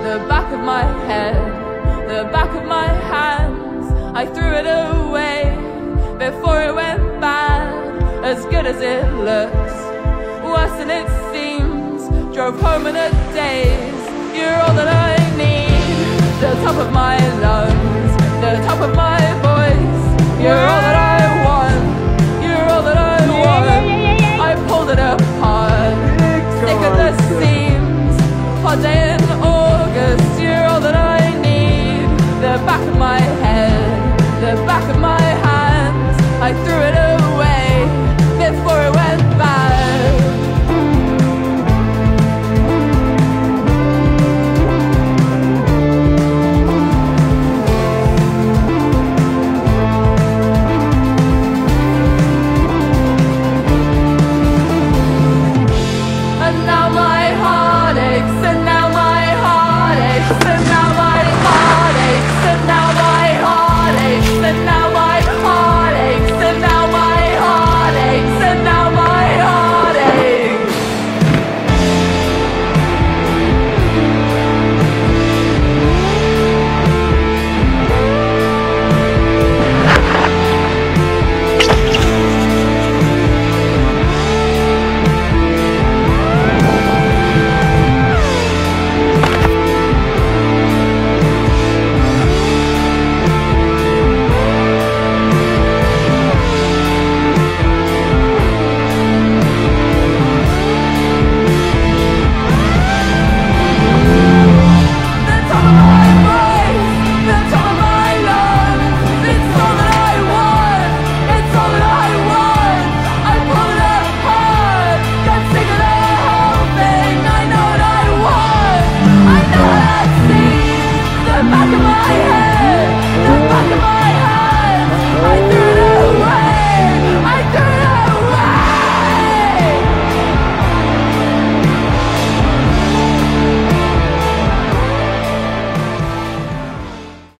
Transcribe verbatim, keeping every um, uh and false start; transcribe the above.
the back of my head, the back of my hands. I threw it away before it went bad. As good as it looks, worse than it seems. Drove home in a daze. You're all that I need. The top of my lungs, the top of my voice. You're all that I want. You're all that I want. I pulled it apart, thick at the seams. Hot day in August. You're all that I need. The back of my head, the back of my hands. I threw it away before it went bad. And now my heart aches, and now my heart aches, and now my heart aches, and now my heart aches, and now my heart aches, and now my heart aches, and now my heart aches. Back of my head.